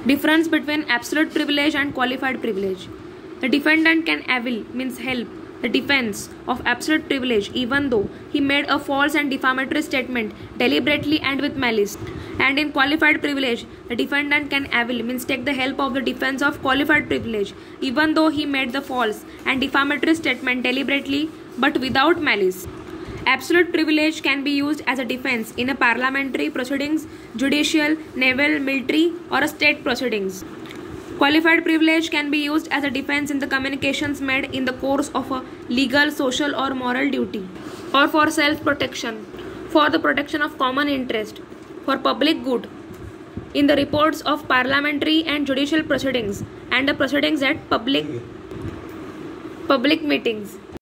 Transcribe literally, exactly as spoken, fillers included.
Difference between absolute privilege and qualified privilege. The defendant can avail, means help, the defense of absolute privilege even though he made a false and defamatory statement deliberately and with malice. And in qualified privilege, the defendant can avail, means take the help of the defense of qualified privilege even though he made the false and defamatory statement deliberately but without malice. Absolute privilege can be used as a defense in a parliamentary proceedings, judicial, naval, military or a state proceedings. Qualified privilege can be used as a defense in the communications made in the course of a legal, social or moral duty, or for self-protection, for the protection of common interest, for public good, in the reports of parliamentary and judicial proceedings and the proceedings at public public meetings.